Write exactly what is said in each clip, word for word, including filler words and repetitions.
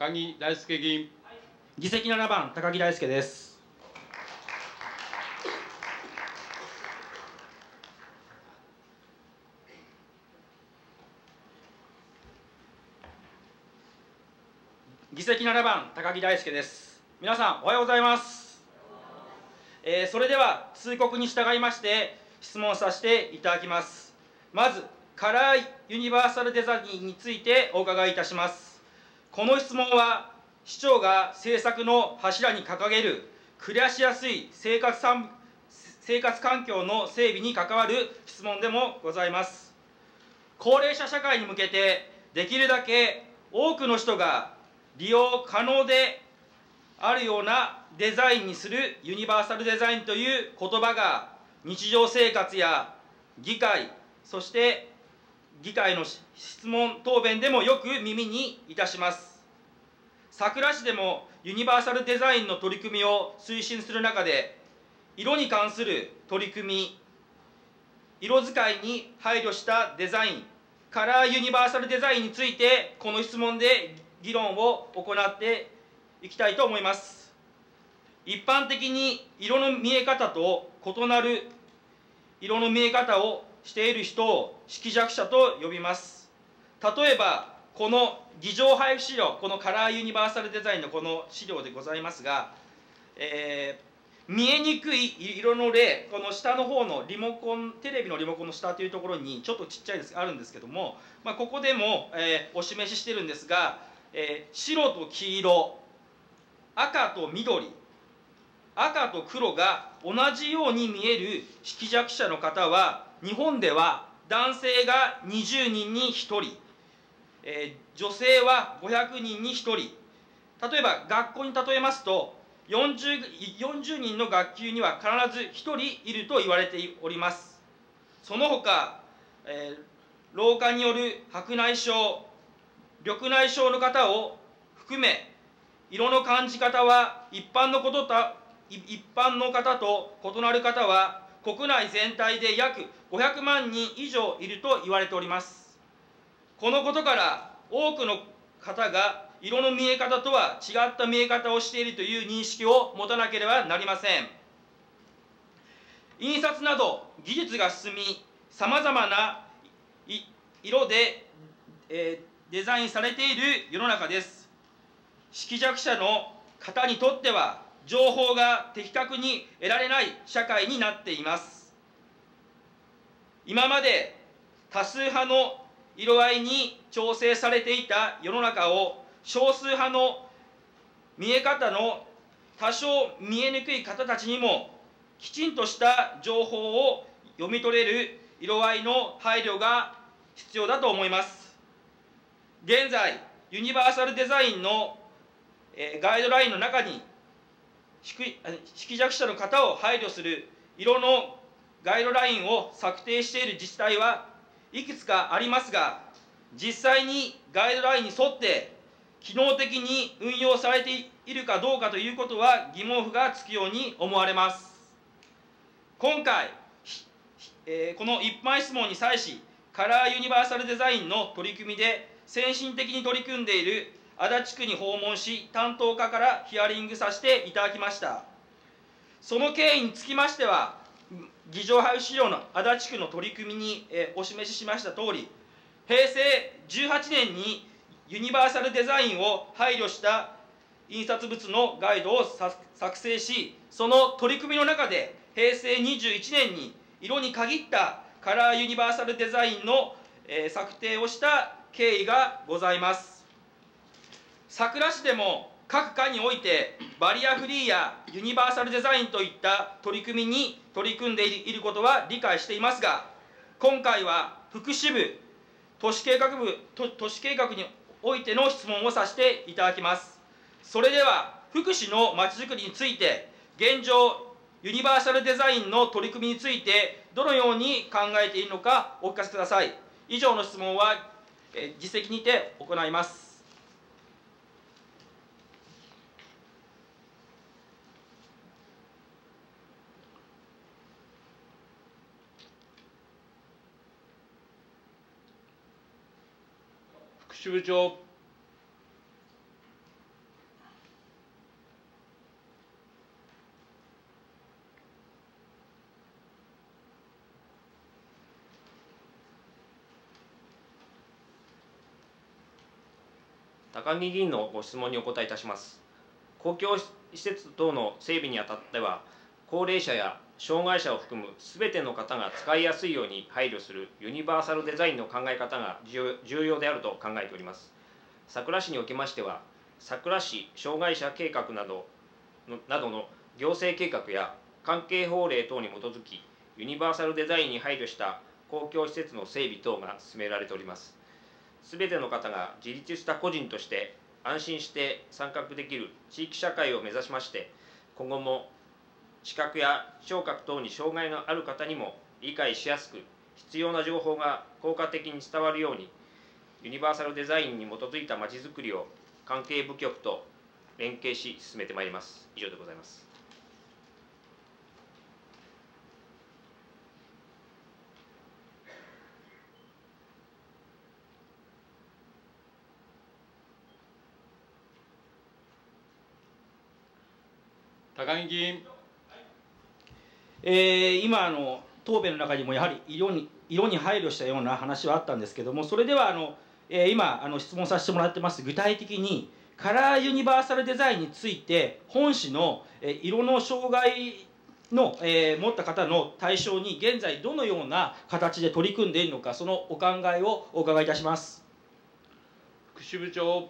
高木大輔議員。 議席ななばん、高木大輔です。議席ななばん、高木大輔です。皆さん、おはようございます。えー、それでは、通告に従いまして、質問させていただきます。まず、カラーユニバーサルデザインについてお伺いいたします。この質問は、市長が政策の柱に掲げる暮らしやすい生活生活環境の整備に関わる質問でもございます。高齢者社会に向けてできるだけ多くの人が利用可能であるようなデザインにするユニバーサルデザインという言葉が日常生活や議会、そして議会の質問答弁でもよく耳にいたします。佐倉市でもユニバーサルデザインの取り組みを推進する中で、色に関する取り組み、色使いに配慮したデザイン、カラーユニバーサルデザインについて、この質問で議論を行っていきたいと思います。一般的に色の見え方と異なる色の見え方をしている人を色弱者と呼びます。例えば、この議場配布資料、このカラーユニバーサルデザインのこの資料でございますが、えー、見えにくい色の例、この下の方のリモコン、テレビのリモコンの下というところに、ちょっとちっちゃいです、あるんですけども、まあ、ここでも、えー、お示ししてるんですが、えー、白と黄色、赤と緑、赤と黒が同じように見える色弱者の方は、日本では男性がにじゅうにんにひとり、えー、女性はごひゃくにんにひとり、例えば学校に例えますと、よんじゅう、よんじゅうにんの学級には必ずひとりいると言われております。その他、えー、老化による白内障、緑内障の方を含め、色の感じ方は一般のことと一般の方と異なる方は、国内全体で約ごひゃくまんにん以上いると言われております。このことから、多くの方が色の見え方とは違った見え方をしているという認識を持たなければなりません。印刷など技術が進み、さまざまな色で、えー、デザインされている世の中です。色弱者の方にとっては、情報が的確に得られない社会になっています。今まで多数派の色合いに調整されていた世の中を、少数派の見え方の多少見えにくい方たちにも、きちんとした情報を読み取れる色合いの配慮が必要だと思います。現在、ユニバーサルデザインのガイドラインの中に、色弱者の方を配慮する色のガイドラインを策定している自治体はいくつかありますが、実際にガイドラインに沿って機能的に運用されているかどうかということは疑問符がつくように思われます。今回、えー、この一般質問に際し、カラーユニバーサルデザインの取り組みで先進的に取り組んでいる足立区に訪問し、担当課からヒアリングさせていただきました。その経緯につきましては、議場配布資料の足立区の取り組みにお示ししましたとおり、へいせいじゅうはちねんにユニバーサルデザインを配慮した印刷物のガイドを作成し、その取り組みの中で、へいせいにじゅういちねんに色に限ったカラーユニバーサルデザインの策定をした経緯がございます。佐倉市でも各課において、バリアフリーやユニバーサルデザインといった取り組みに取り組んでいることは理解していますが、今回は福祉部、都市計画部、都市計画においての質問をさせていただきます。それでは、福祉のまちづくりについて、現状、ユニバーサルデザインの取り組みについて、どのように考えているのかお聞かせください。以上の質問は、え議席にて行います。 福祉部長。 高木議員のご質問にお答えいたします。公共施設等の整備にあたっては、高齢者や障害者を含むすべての方が使いやすいように配慮するユニバーサルデザインの考え方が重要であると考えております。佐倉市におきましては、佐倉市障害者計画などのなどの行政計画や関係法令等に基づき、ユニバーサルデザインに配慮した公共施設の整備等が進められております。すべての方が自立した個人として安心して参画できる地域社会を目指しまして、今後も視覚や聴覚等に障害のある方にも理解しやすく、必要な情報が効果的に伝わるように、ユニバーサルデザインに基づいたまちづくりを関係部局と連携し進めてまいります。以上でございます。 高木議員。 えー、今あの答弁の中にもやはり色に色に配慮したような話はあったんですけども、それではあの、えー、今あの質問させてもらってます具体的にカラーユニバーサルデザインについて本市の、えー、色の障害の、えー、持った方の対象に現在どのような形で取り組んでいるのか、そのお考えをお伺いいたします。 福祉部長。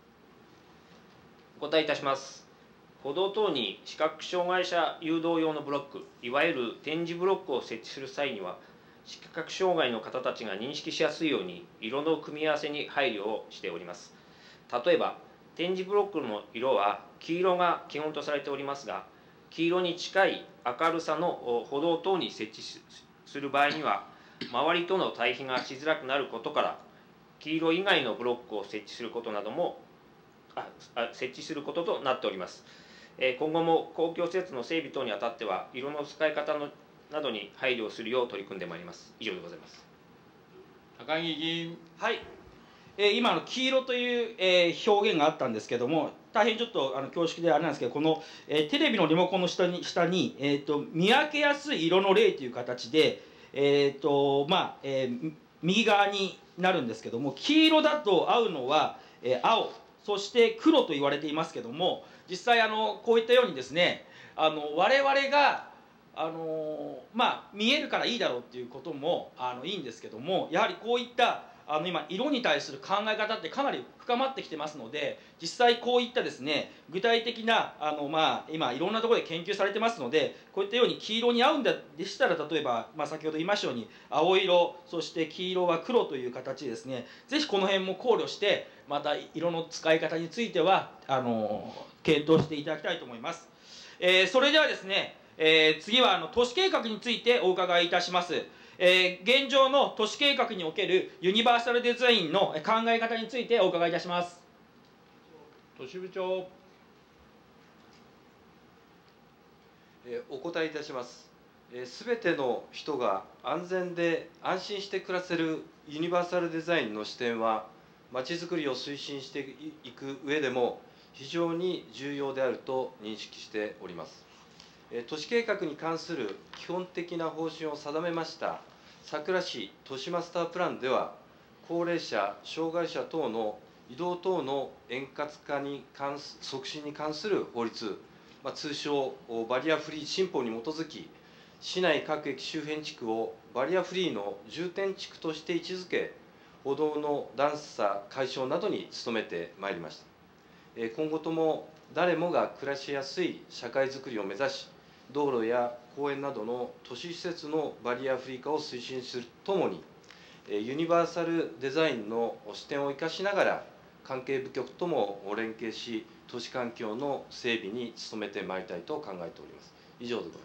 お答えいたします。歩道等に視覚障害者誘導用のブロック、いわゆる点字ブロックを設置する際には、視覚障害の方たちが認識しやすいように、色の組み合わせに配慮をしております。例えば、点字ブロックの色は黄色が基本とされておりますが、黄色に近い明るさの歩道等に設置する場合には、周りとの対比がしづらくなることから、黄色以外のブロックを設置することなども、あ設置することとなっております。今後も公共施設の整備等にあたっては、色の使い方のなどに配慮するよう取り組んでまいります。以上でございます。 高木議員。 はい、えー、今の黄色という、えー、表現があったんですけども、大変ちょっとあの恐縮であれなんですけど、この、えー、テレビのリモコンの下に下に、えー、と見分けやすい色の例という形で、えーとまあえー、右側になるんですけども、黄色だと合うのは、えー、青、そして黒と言われていますけども、実際あのこういったようにですね、あの我々があのまあ見えるからいいだろうっていうこともあのいいんですけども、やはりこういったあの今色に対する考え方ってかなり深まってきてますので、実際こういったですね具体的なあのまあ今いろんなところで研究されてますので、こういったように黄色に合うんでしたら、例えば、まあ、先ほど言いましたように青色、そして黄色は黒という形でですね、ぜひこの辺も考慮して、また色の使い方についてはあの検討していただきたいと思います。えー、それではですね、えー、次はあの都市計画についてお伺いいたします。えー、現状の都市計画におけるユニバーサルデザインの考え方についてお伺いいたします。 都市部長。 えー、お答えいたします。すべ、えー、ての人が安全で安心して暮らせるユニバーサルデザインの視点は、まちづくりを推進していく上でも非常に重要であると認識しております。都市計画に関する基本的な方針を定めました佐倉市都市マスタープランでは、高齢者、障害者等の移動等の円滑化に関す促進に関する法律、まあ、通称バリアフリー新法に基づき、市内各駅周辺地区をバリアフリーの重点地区として位置づけ、歩道の段差解消などに努めてまいりました。今後とも誰もが暮らしやすい社会づくりを目指し、道路や公園などの都市施設のバリアフリー化を推進するとともに、ユニバーサルデザインの視点を生かしながら、関係部局とも連携し、都市環境の整備に努めてまいりたいと考えております。以上でございます。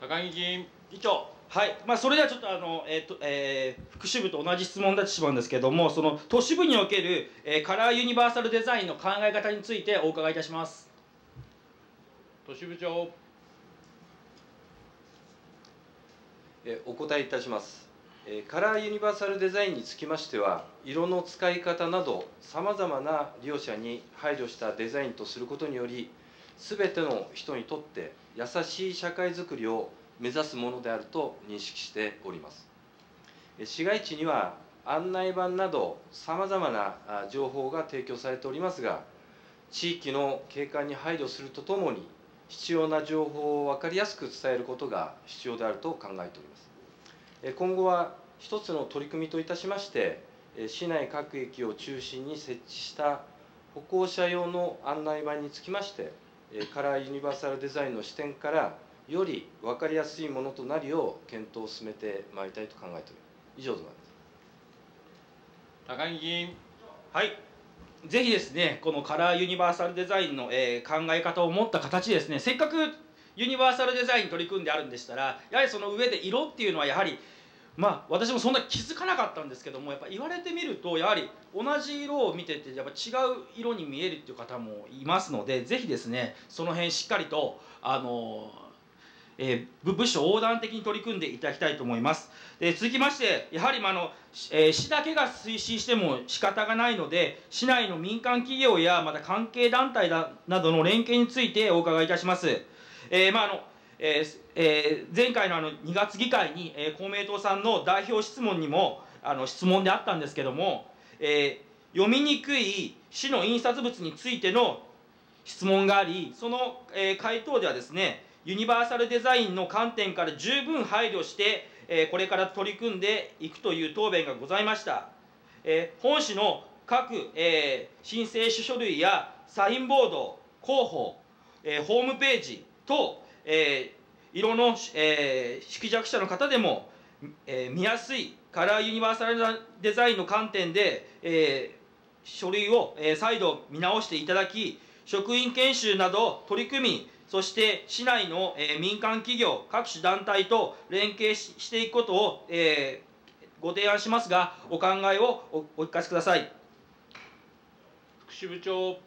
高木議員。 議長。はい、まあ、それではちょっとあの、えーとえー、福祉部と同じ質問になってしまうんですけれども、その都市部における、えー、カラーユニバーサルデザインの考え方についてお伺いいたします。 都市部長。 えお答えいたします。カラーユニバーサルデザインにつきましては、色の使い方などさまざまな利用者に配慮したデザインとすることにより、すべての人にとって優しい社会づくりを目指すものであると認識しております。市街地には案内板などさまざまな情報が提供されておりますが、地域の景観に配慮するとともに、必要な情報を分かりやすく伝えることが必要であると考えております。今後は一つの取り組みといたしまして、市内各駅を中心に設置した歩行者用の案内板につきまして、カラーユニバーサルデザインの視点からより分かりやすいものとなるよう検討を進めてまいりたいと考えております。以上でございます。 高木議員。 はい、ぜひですね、このカラーユニバーサルデザインの、えー、考え方を持った形でですね、せっかくユニバーサルデザインに取り組んであるんでしたら、やはりその上で色っていうのはやはり、まあ私もそんな気づかなかったんですけども、やっぱ言われてみるとやはり同じ色を見ててやっぱ違う色に見えるっていう方もいますので、ぜひですねその辺しっかりとあのえー、部署横断的に取り組んでいただきたいと思います。で続きましてやはり、まあのえー、市だけが推進しても仕方がないので、市内の民間企業やまた関係団体だなどの連携についてお伺いいたします。えーまああのえーえー、前回のあのにがつ議会に、えー、公明党さんの代表質問にもあの質問であったんですけども、えー、読みにくい市の印刷物についての質問があり、その、えー、回答ではですね、ユニバーサルデザインの観点から十分配慮して、えー、これから取り組んでいくという答弁がございました。えー、本市の各、えー、申請書類やサインボード、広報、えー、ホームページ等、えー、色の、えー、識弱者の方でも、えー、見やすいカラーユニバーサルデザインの観点で、えー、書類を、えー、再度見直していただき、職員研修など取り組み、そして市内の、えー、民間企業、各種団体と連携 し, していくことを、えー、ご提案しますが、お考えを お, お聞かせください。 福祉部長。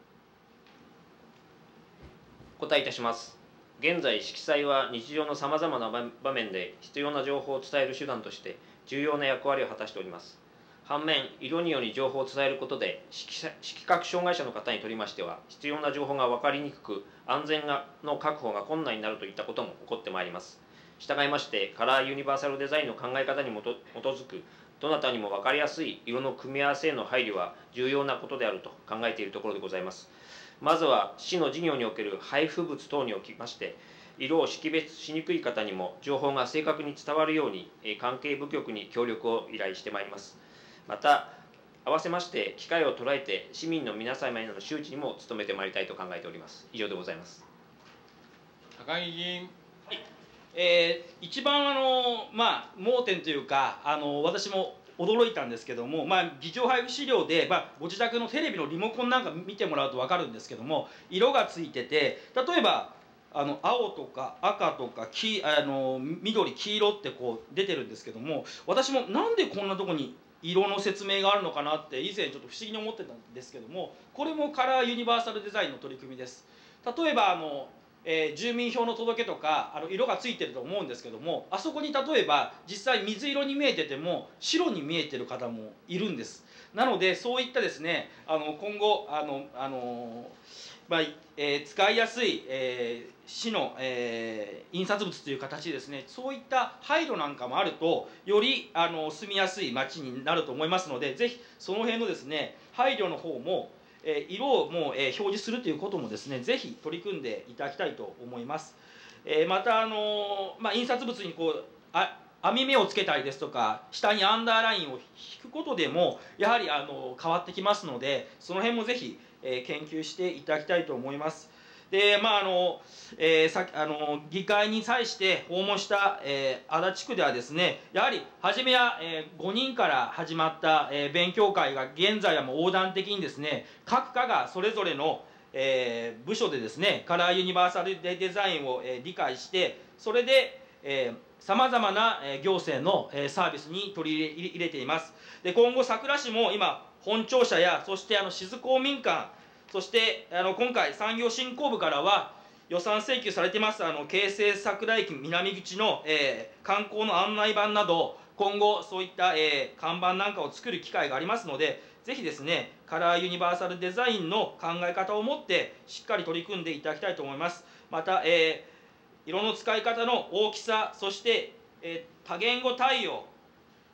お答えいたします。現在、色彩は日常のさまざまな場面で必要な情報を伝える手段として重要な役割を果たしております。反面、色により情報を伝えることで色覚障害者の方にとりましては必要な情報が分かりにくく、安全の確保が困難になるといったことも起こってまいります。したがいまして、カラーユニバーサルデザインの考え方に基づくどなたにも分かりやすい色の組み合わせへの配慮は重要なことであると考えているところでございます。まずは市の事業における配布物等におきまして色を識別しにくい方にも情報が正確に伝わるように関係部局に協力を依頼してまいります。また合わせまして機会を捉えて市民の皆様への周知にも努めてまいりたいと考えております。以上でございます。 高木議員。 はい、えー、一番あの、まあ、盲点というかあの私も驚いたんですけども、まあ、議長配布資料で、まあ、ご自宅のテレビのリモコンなんか見てもらうと分かるんですけども、色がついてて、例えばあの青とか赤とか黄あの緑黄色ってこう出てるんですけども、私もなんでこんなとこに色の説明があるのかなって以前ちょっと不思議に思ってたんですけども、これもカラーユニバーサルデザインの取り組みです。例えばあのえー、住民票の届けとかあの色がついてると思うんですけども、あそこに例えば実際水色に見えてても白に見えてる方もいるんです。なのでそういったですね、あの今後あの、あのまあえー、使いやすい、えー、市の、えー、印刷物という形でですね、そういった配慮なんかもあるとよりあの住みやすい街になると思いますので、ぜひその辺のですね配慮の方も色をもう表示するということもですね、ぜひ取り組んでいただきたいと思います。またあの、まあ、印刷物にこうあ網目をつけたりですとか下にアンダーラインを引くことでもやはりあの変わってきますので、その辺もぜひ研究していただきたいと思います。でまああのえー、さあの議会に際して訪問した、えー、足立区ではですね、やはり初めは、えー、ごにんから始まった、えー、勉強会が現在はもう横断的にですね、各課がそれぞれの、えー、部署でですねカラーユニバーサルデザインを、えー、理解して、それでさまざまな行政のサービスに取り入れています。で今後佐倉市も今本庁舎や、そしてあの静公民館、そしてあの今回産業振興部からは予算請求されていますあの京成桜駅南口の、えー、観光の案内板など今後そういった、えー、看板なんかを作る機会がありますので、ぜひですねカラーユニバーサルデザインの考え方を持ってしっかり取り組んでいただきたいと思います。また、えー、色の使い方の大きさ、そして、えー、多言語対応、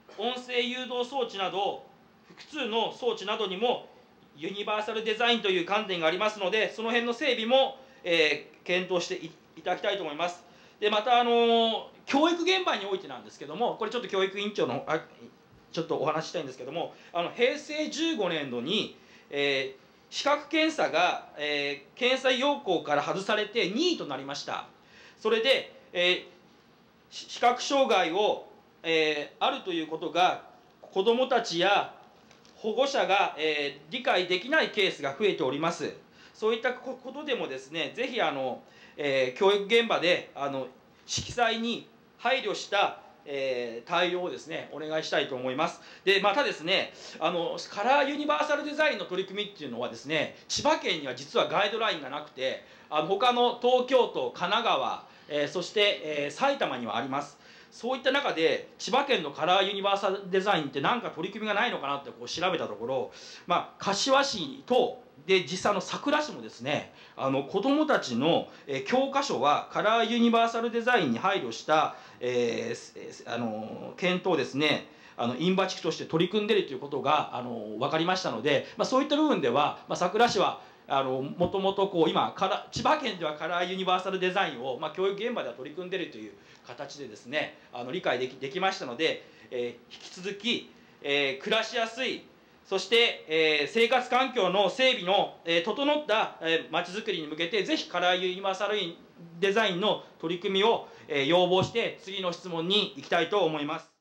音声誘導装置など複数の装置などにもユニバーサルデザインという観点がありますので、その辺の整備も、えー、検討していただきたいと思います。でまた、あのー、教育現場においてなんですけども、これちょっと教育委員長のあちょっとお話ししたいんですけども、あの平成じゅうごねんどに、えー、資格検査が、えー、検査要項から外されてにいとなりました。それで、えー、視覚障害を、えー、あるということが子どもたちや保護者が、えー、理解できないケースが増えております。そういったことでもですね、ぜひあの、えー、教育現場であの色彩に配慮した、えー、対応をですねお願いしたいと思います。でまたですね、あのカラーユニバーサルデザインの取り組みっていうのはですね、千葉県には実はガイドラインがなくて、あの他の東京都、神奈川、えー、そして、えー、埼玉にはあります。そういった中で千葉県のカラーユニバーサルデザインって何か取り組みがないのかなってこう調べたところ、まあ、柏市とで実際の佐倉市もですね、あの子どもたちの、えー、教科書はカラーユニバーサルデザインに配慮した、えー、あの検討ですね、あの印旛地区として取り組んでいるということがあの分かりましたので、まあ、そういった部分では、まあ、佐倉市はあのもともとこう今から千葉県ではカラーユニバーサルデザインを、まあ、教育現場では取り組んでいるという形でですね、あの理解できできましたので、えー、引き続き、えー、暮らしやすい、そして、えー、生活環境の整備の、えー、整ったまちづくりに向けて、ぜひカラーユニバーサルデザインの取り組みを、えー、要望して次の質問に行きたいと思います。